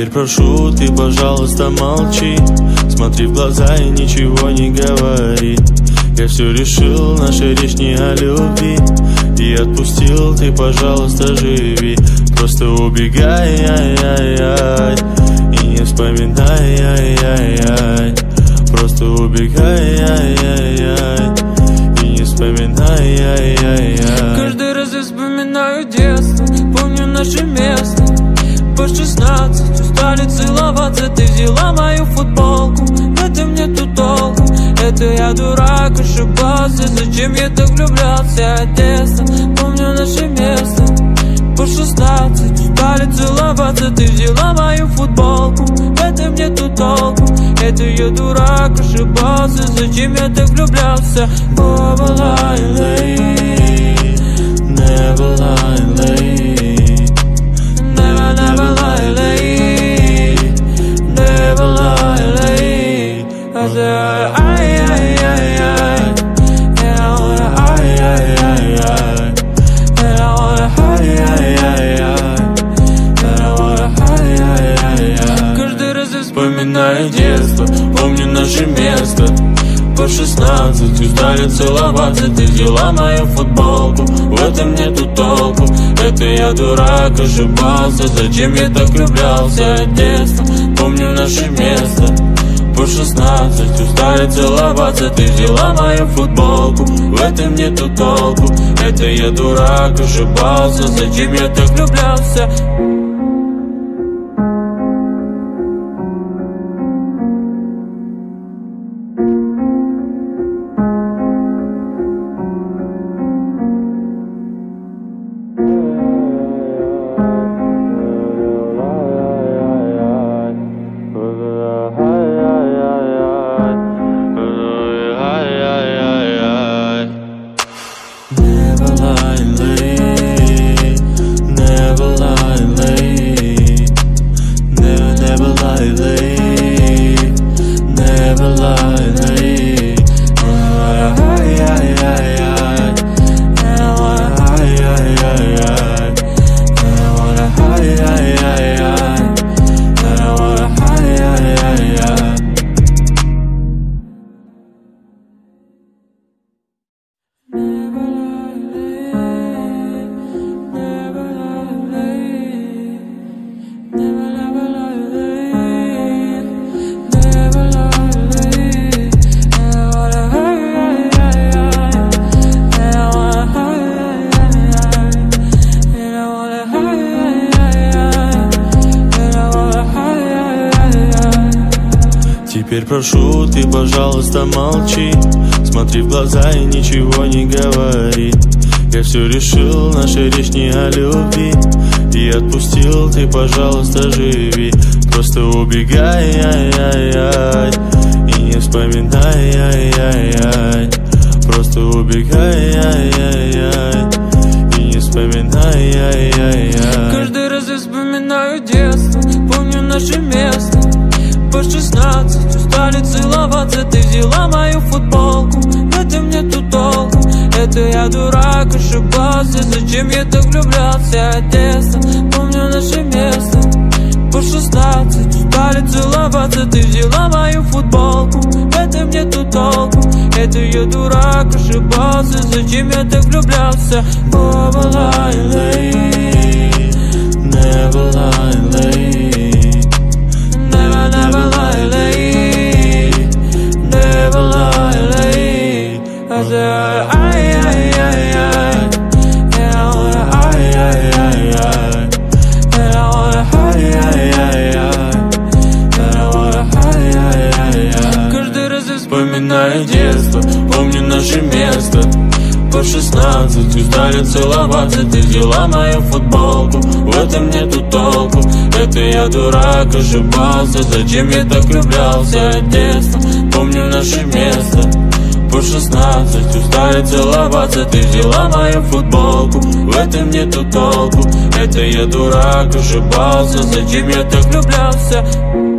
Теперь прошу, ты, пожалуйста, молчи. Смотри в глаза и ничего не говори. Я все решил, наша речь не о любви. И отпустил, ты, пожалуйста, живи. Просто убегай, ай-яй-яй, и не вспоминай, ай-яй-яй. Просто убегай, ай-яй-яй, и не вспоминай, ай-яй-яй. Каждый раз я вспоминаю детство, помню наше место. По 16 устали целоваться, ты взяла мою футболку. В этом нету толку, это я дурак, ошибался. Зачем я так влюблялся от детства? Помню наше место. По 16 устали целоваться, ты взяла мою футболку. В этом нету толку, это я дурак, ошибался. Зачем я так влюблялся? Never lie late, never lie late, never, never lie late, never lie late. I said, ay, ay, ay, ay, and I wanna, ay, ay, ay, ay, and I wanna, ay, ay, ay, ay, and I wanna, ay, ay, ay, ay. Каждый раз я вспоминаю детство, помню наше место. По 16 устали целоваться, ты взяла мою футболку. В этом нету толку, это я дурак, ошибался. Зачем я так влюблялся от детства? Помню наше место. По 16 устали целоваться, ты взяла мою футболку. В этом нету толку, это я дурак, ошибался. Зачем я так влюблялся? Теперь прошу, ты, пожалуйста, молчи. Смотри в глаза и ничего не говори. Я все решил, наша речь не о любви. И отпустил, ты, пожалуйста, живи. Просто убегай, ай-яй-яй, и не вспоминай, ай-яй-яй. Просто убегай, ай-яй-яй, и не вспоминай, ай-яй-яй. Каждый раз я вспоминаю детство, помню наше место. По 16 устали целоваться, ты взяла мою футболку. В этом нету толку, это я дурак, ошибался. Зачем я так влюблялся от детства? Помню наше место. По 16 устали целоваться, ты взяла мою футболку. В этом нету толку, это я дурак, ошибался. Зачем я так влюблялся? Never lie late, Never lie late, never, never lie late, never lie late. I said, ay, ay, ay, ay, and I wanna, ay, ay, ay, ay, and I wanna, ay, ay, ay, ay, and I wanna, ay, ay, ay, ay. Каждый раз я вспоминаю детство, помню наше место. По 16 устали целоваться, ты взяла мою футболку. В этом нету толку, это я дурак, ошибался. Зачем я так влюблялся от детства? Помню наше место. По 16 устали целоваться, ты взяла мою футболку. В этом нету толку, это я дурак, ошибался. Зачем я так влюблялся?